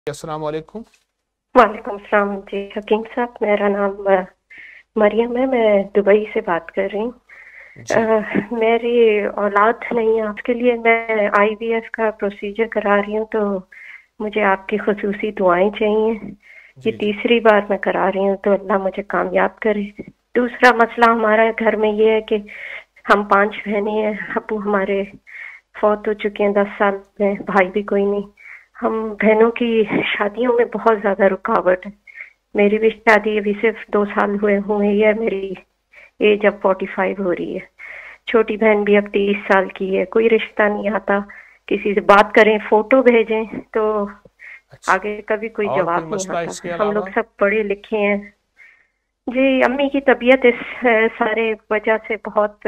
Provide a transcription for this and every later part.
अस्सलाम वालेकुम। वालेकुम अस्सलाम जी हकीम साहब, मेरा नाम मरियम है। मैं दुबई से बात कर रही हूँ। जी मेरी औलाद नहीं है, उसके लिए मैं आईवीएफ का प्रोसीजर करा रही हूँ, तो मुझे आपकी खुसूसी दुआएं चाहिए। ये जी जी। तीसरी बार मैं करा रही हूँ, तो अल्लाह मुझे कामयाब करे। दूसरा मसला हमारा घर में ये है कि हम 5 बहनें हैं। अबू हमारे फौत हो चुके हैं 10 साल में, भाई भी कोई नहीं। हम बहनों की शादियों में बहुत ज़्यादा रुकावट है। मेरी भी शादी अभी सिर्फ 2 साल हुए ही है। मेरी एज अब 45 हो रही है। छोटी बहन भी अब 30 साल की है। कोई रिश्ता नहीं आता। किसी से बात करें, फोटो भेजें, तो अच्छा, आगे कभी कोई और कोई जवाब नहीं मसला आता। इसके हम लोग अलावा? सब पढ़े लिखे हैं। जी, अम्मी की तबीयत इस सारे वजह से बहुत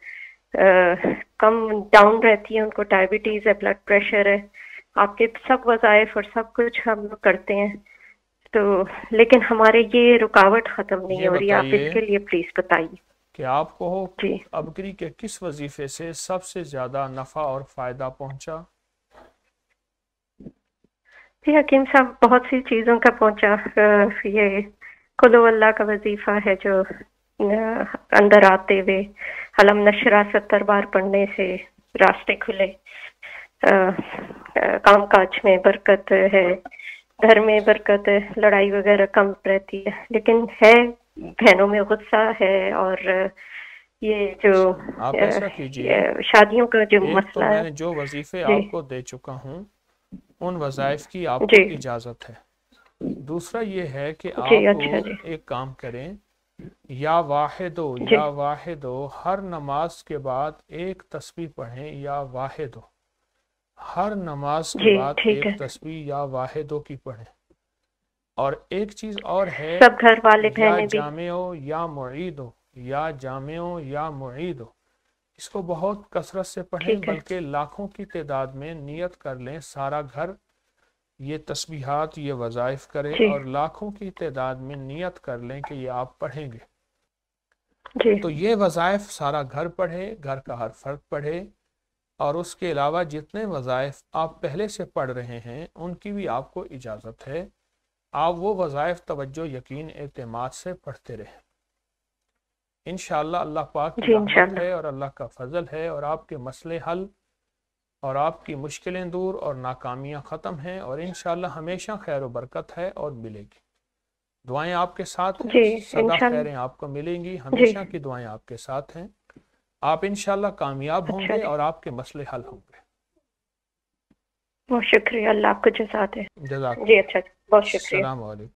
कम डाउन रहती है। उनको डायबिटीज है, ब्लड प्रेशर है। आपके सब वज़ाइफ और सब कुछ हम लोग करते हैं, तो लेकिन हमारे ये रुकावट ख़त्म नहीं ये हो रही। आप बताइए इसके लिए प्लीज़ बताइए। कि आपको जी अबकरी के किस वजीफे से सबसे ज़्यादा नफ़ा और फ़ायदा पहुंचा? जी हकीम साहब, बहुत सी चीज़ों का पहुंचा। ये कुल अल्लाह का वजीफा है, जो अंदर आते हुए हलम नशरा 70 बार पढ़ने से रास्ते खुले। काम काज में बरकत है, घर में बरकत है, लड़ाई वगैरह कम रहती है। लेकिन है, बहनों में गुस्सा है, और ये जो अच्छा, आप ऐसा कीजिए, शादियों का जो एक तो मसला है। मैंने जो वजीफे जी आपको दे चुका हूँ, उन वज़ाइफ की आपको जी इजाज़त है। दूसरा ये है कि जी। आप अच्छा जी। एक काम करें, जी या वाहिदो, हर नमाज के बाद एक तस्बीह पढ़ें, या वाहिदो, हर नमाज के जी, बाद ठीक एक है। तस्बीह या वाहिदो की पढ़ें। और एक चीज़ और है, सब घर वाले या बहनें भी। जामियो या मुईदो, या जामियो या मुईदो, इसको बहुत कसरत से पढ़ें, ठीक है। बल्कि लाखों की तादाद में नियत कर लें, सारा घर ये तस्बीहात, ये वज़ाइफ करे, जी और लाखों की तादाद में नियत कर लें कि ये आप पढ़ेंगे। जी तो ये वज़ाइफ सारा घर पढ़े, घर का हर फर्द पढ़े। और उसके अलावा जितने वज़ाइफ आप पहले से पढ़ रहे हैं, उनकी भी आपको इजाज़त है। आप वो वज़ाइफ तवज्जो, यकीन, एतमाद से पढ़ते रहें। इंशाअल्लाह अल्लाह पाक की जी, रहमत इंशाल्लाह। है और अल्लाह का फ़ज़ल है, और आपके मसले हल, और आपकी मुश्किलें दूर, और नाकामियाँ ख़त्म हैं, और इंशाअल्लाह हमेशा खैर व बरकत है और मिलेगी। दुआएं आपके साथ हैं, जी, सदा खैरें इंशाल्लाह। आपको मिलेंगी, जी। हमेशा की दुआएं आपके साथ हैं। आप इंशाअल्लाह कामयाब अच्छा होंगे जी। और आपके मसले हल होंगे। बहुत शुक्रिया, अल्लाह आपको जज़ा दे। जी, जज़ाकल्लाह। अच्छा जी, बहुत शुक्रिया। अस्सलाम वालेकुम।